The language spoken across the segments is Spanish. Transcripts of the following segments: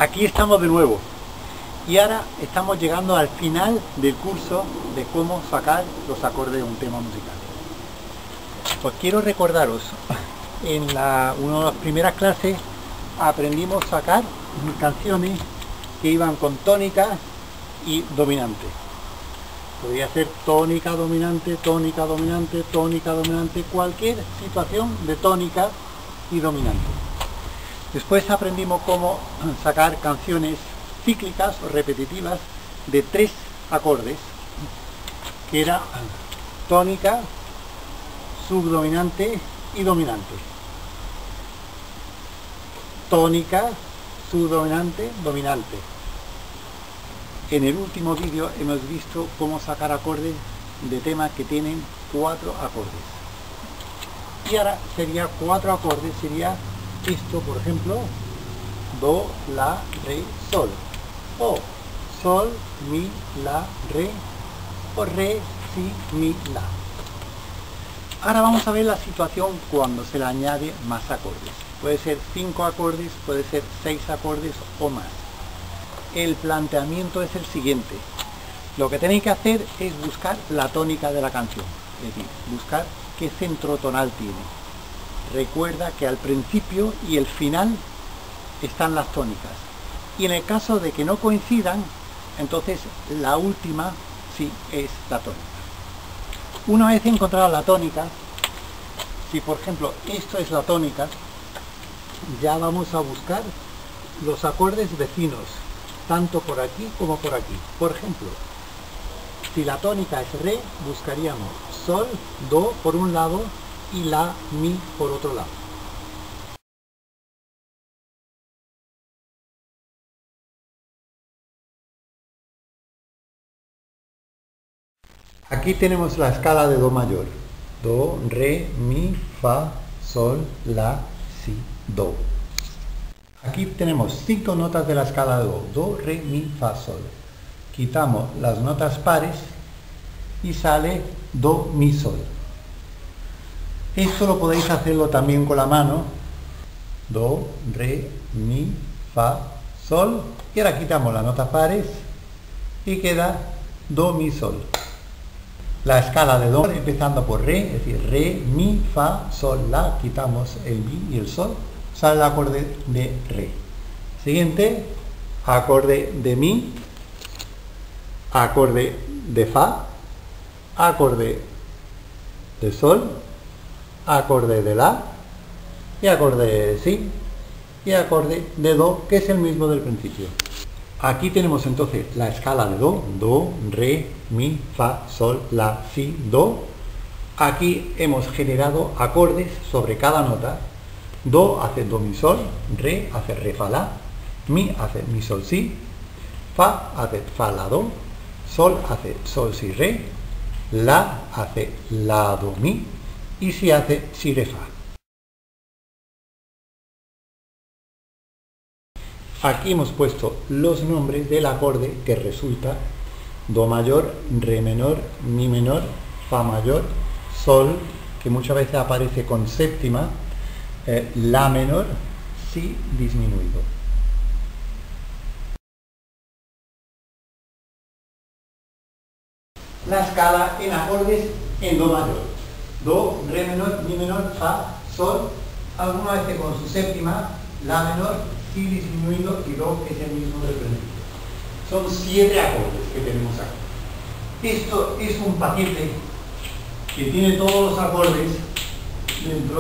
Aquí estamos de nuevo y ahora estamos llegando al final del curso de cómo sacar los acordes de un tema musical. Pues quiero recordaros, en una de las primeras clases aprendimos a sacar canciones que iban con tónica y dominante. Podría ser tónica, dominante, tónica, dominante, tónica, dominante, cualquier situación de tónica y dominante. Después aprendimos cómo sacar canciones cíclicas o repetitivas de 3 acordes, que era tónica, subdominante y dominante. Tónica, subdominante, dominante. En el último vídeo hemos visto cómo sacar acordes de temas que tienen 4 acordes. Y ahora sería 4 acordes, sería esto, por ejemplo, do, la, re, sol, o sol, mi, la, re, o re, si, mi, la. Ahora vamos a ver la situación cuando se le añade más acordes. Puede ser 5 acordes, puede ser 6 acordes o más. El planteamiento es el siguiente. Lo que tenéis que hacer es buscar la tónica de la canción, es decir, buscar qué centro tonal tiene. Recuerda que al principio y el final están las tónicas. Y en el caso de que no coincidan, entonces la última sí es la tónica. Una vez encontrada la tónica, si por ejemplo esto es la tónica, ya vamos a buscar los acordes vecinos, tanto por aquí como por aquí. Por ejemplo, si la tónica es re, buscaríamos sol, do por un lado y la, mi por otro lado. Aquí tenemos la escala de do mayor. Do, re, mi, fa, sol, la, si, do. Aquí tenemos 5 notas de la escala de do. Do, re, mi, fa, sol. Quitamos las notas pares y sale do, mi, sol. Esto lo podéis hacerlo también con la mano. Do, re, mi, fa, sol. Y ahora quitamos las notas pares y queda do, mi, sol. La escala de do empezando por re, es decir, re, mi, fa, sol, la. Quitamos el mi y el sol. Sale el acorde de re. Siguiente, acorde de mi, acorde de fa, acorde de sol, acorde de la, y acorde de si, y acorde de do, que es el mismo del principio. Aquí tenemos entonces la escala de do, re, mi, fa, sol, la, si, do. Aquí hemos generado acordes sobre cada nota. Do hace do, mi, sol, re hace re, fa, la, mi hace mi, sol, si, fa hace fa, la, do, sol hace sol, si, re, la hace la, do, mi, y si hace si, re, fa. Aquí hemos puesto los nombres del acorde que resulta do mayor, re menor, mi menor, fa mayor, sol, que muchas veces aparece con séptima, la menor, si disminuido. La escala en acordes en do mayor. Do, re menor, mi menor, fa, sol, alguna vez con su séptima, la menor, si disminuido y do, que es el mismo del principio. Son 7 acordes que tenemos aquí. Esto es un paquete que tiene todos los acordes dentro.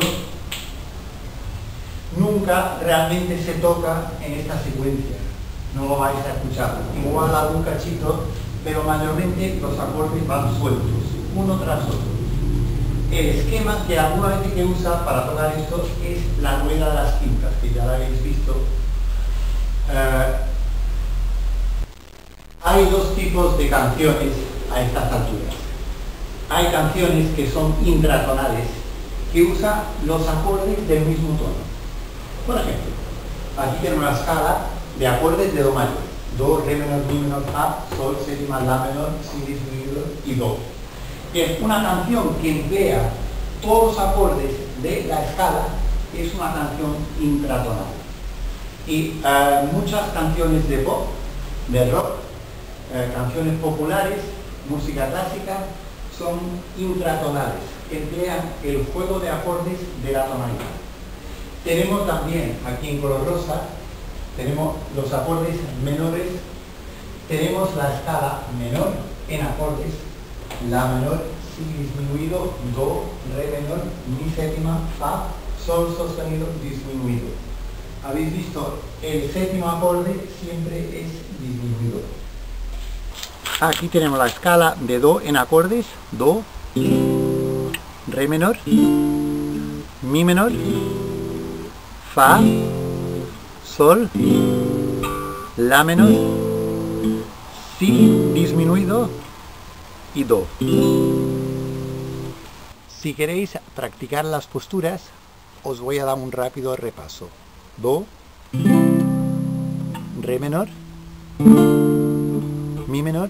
Nunca realmente se toca en esta secuencia. No lo vais a escuchar. Igual algún cachito, pero mayormente los acordes van sueltos, uno tras otro. El esquema que alguna vez que usa para tocar esto es la rueda de las quintas, que ya la habéis visto. Hay 2 tipos de canciones a estas alturas. Hay canciones que son intratonales, que usan los acordes del mismo tono. Por ejemplo, aquí tenemos la escala de acordes de do mayor. Do, re menor, mi menor, fa, sol, séptima, la menor, si disminuido y do. Bien, una canción que emplea todos los acordes de la escala es una canción intratonal. Y muchas canciones de pop, de rock, canciones populares, música clásica, son intratonales, emplean el juego de acordes de la tonalidad. Tenemos también, aquí en color rosa, tenemos los acordes menores, tenemos la escala menor en acordes, la menor, si disminuido, do, re menor, mi séptima, fa, sol sostenido disminuido. Habéis visto, el séptimo acorde siempre es disminuido. Aquí tenemos la escala de do en acordes, do, re menor, mi menor, fa, sol, la menor, si disminuido y do. Si queréis practicar las posturas, os voy a dar un rápido repaso. Do, re menor, mi menor,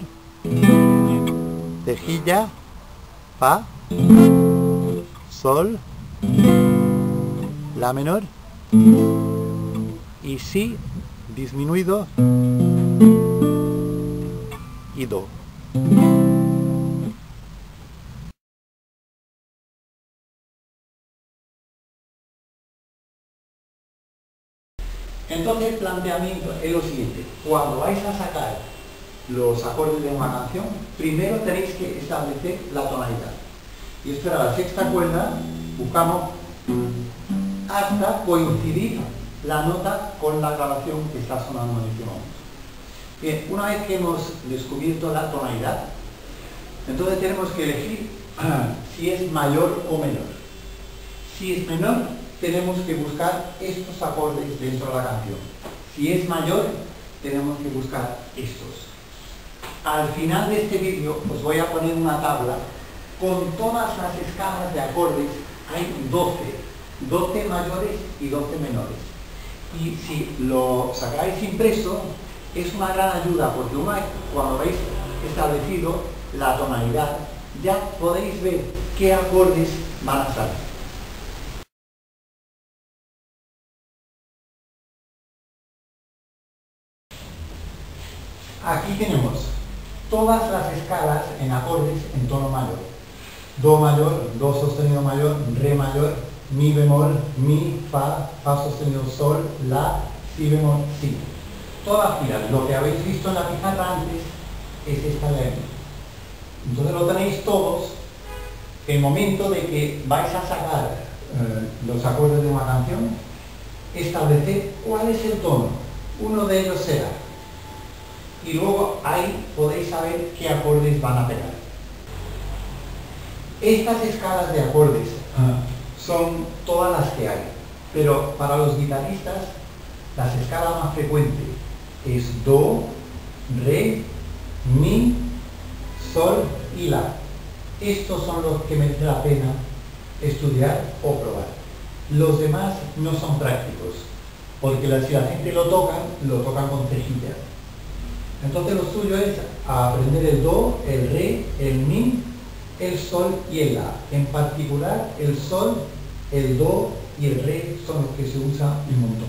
cejilla, fa, sol, la menor y si disminuido y do. Entonces el planteamiento es lo siguiente: cuando vais a sacar los acordes de una canción, primero tenéis que establecer la tonalidad. Y esto era la sexta cuerda, buscamos hasta coincidir la nota con la grabación que está sonando en este momento. Bien, una vez que hemos descubierto la tonalidad, entonces tenemos que elegir si es mayor o menor. Si es menor, tenemos que buscar estos acordes dentro de la canción. Si es mayor, tenemos que buscar estos. Al final de este vídeo os voy a poner una tabla con todas las escalas de acordes. Hay 12 mayores y 12 menores. Y si lo sacáis impreso, es una gran ayuda, porque cuando habéis establecido la tonalidad, ya podéis ver qué acordes van a salir. Aquí tenemos todas las escalas en acordes en tono mayor. Do mayor, do sostenido mayor, re mayor, mi bemol, mi, fa, fa sostenido sol, la, si bemol, si. Todas, mirad, lo que habéis visto en la pizarra antes es esta de aquí. Entonces lo tenéis todos. El momento de que vais a sacar los acordes de una canción, establecer cuál es el tono. Uno de ellos será. Y luego ahí podéis saber qué acordes van a pegar. Estas escalas de acordes son todas las que hay, pero para los guitarristas las escalas más frecuentes es do, re, mi, sol y la. Estos son los que merece la pena estudiar o probar. Los demás no son prácticos, porque si la gente lo tocan con cejilla. Entonces lo suyo es aprender el do, el re, el mi, el sol y el la. En particular el sol, el do y el re son los que se usan un montón.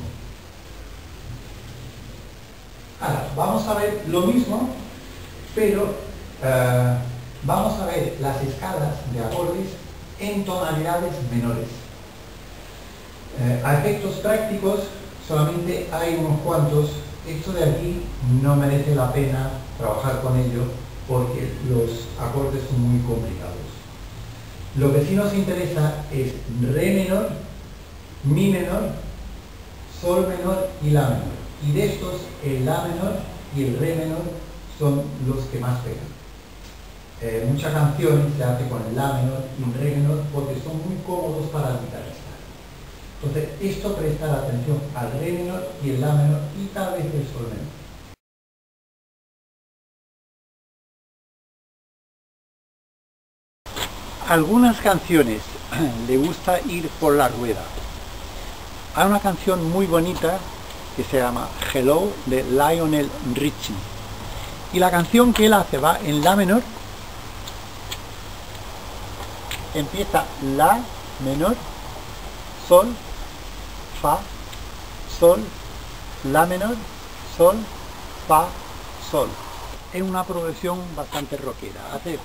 Ahora, vamos a ver lo mismo, pero vamos a ver las escalas de acordes en tonalidades menores. A efectos prácticos solamente hay unos cuantos. Esto de aquí no merece la pena trabajar con ello porque los acordes son muy complicados. Lo que sí nos interesa es re menor, mi menor, sol menor y la menor. Y de estos, el la menor y el re menor son los que más pegan. Muchas canciones se hace con el la menor y el re menor porque son muy cómodos para el guitarrista. Entonces, esto prestar atención al re menor y el la menor y tal vez el sol menor. Algunas canciones le gusta ir por la rueda. Hay una canción muy bonita que se llama Hello de Lionel Richie. Y la canción que él hace va en la menor. Empieza la menor, sol, fa, sol, la menor, sol, fa, sol. Es una progresión bastante rockera. Hace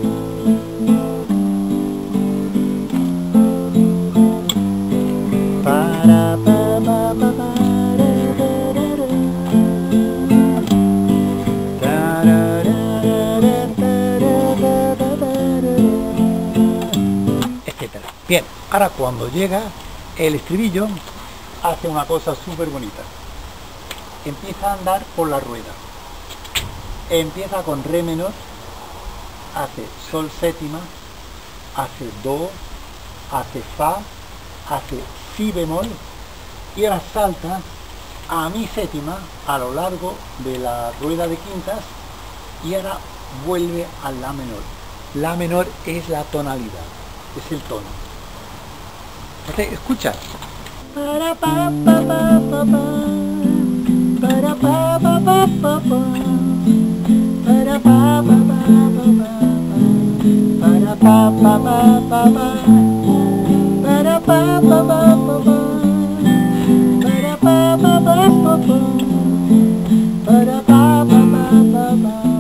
etcétera. Bien, ahora cuando llega el estribillo hace una cosa súper bonita. Empieza a andar por la rueda. Empieza con re menor, hace sol séptima, hace do, hace fa, hace si bemol y ahora salta a mi séptima a lo largo de la rueda de quintas y ahora vuelve a la menor. La menor es la tonalidad, es el tono. Entonces, escucha. Para pa pa pa pa pa, para pa pa pa pa pa, para pa pa pa pa pa, para pa pa pa pa pa, para pa pa pa pa pa, para pa pa pa pa pa, para pa pa pa pa pa.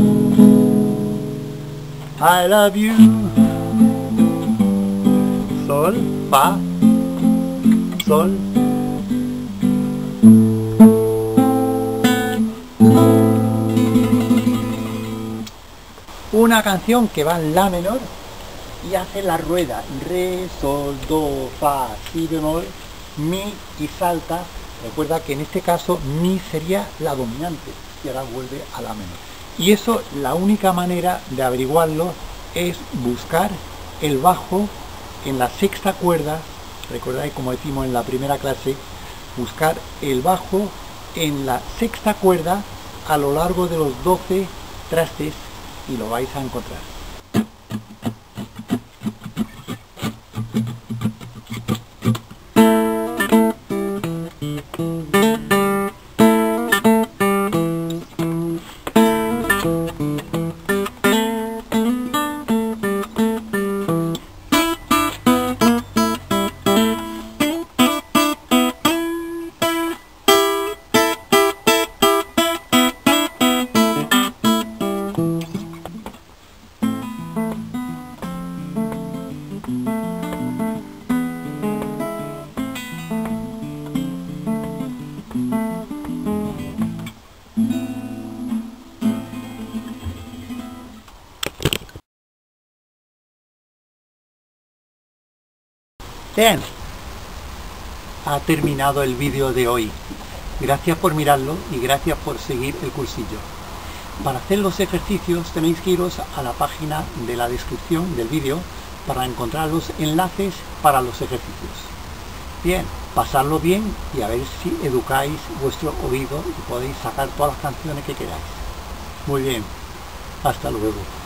I love you. Sol, fa, sol. Una canción que va en la menor y hace la rueda re, sol, do, fa, si bemol, mi y salta. Recuerda que en este caso mi sería la dominante y ahora vuelve a la menor. Y eso, la única manera de averiguarlo es buscar el bajo en la sexta cuerda. Recordáis, como decimos en la primera clase, buscar el bajo en la sexta cuerda a lo largo de los 12 trastes y lo vais a encontrar. Bien, ha terminado el vídeo de hoy. Gracias por mirarlo y gracias por seguir el cursillo. Para hacer los ejercicios tenéis que iros a la página de la descripción del vídeo para encontrar los enlaces para los ejercicios. Bien, pasadlo bien y a ver si educáis vuestro oído y podéis sacar todas las canciones que queráis. Muy bien, hasta luego.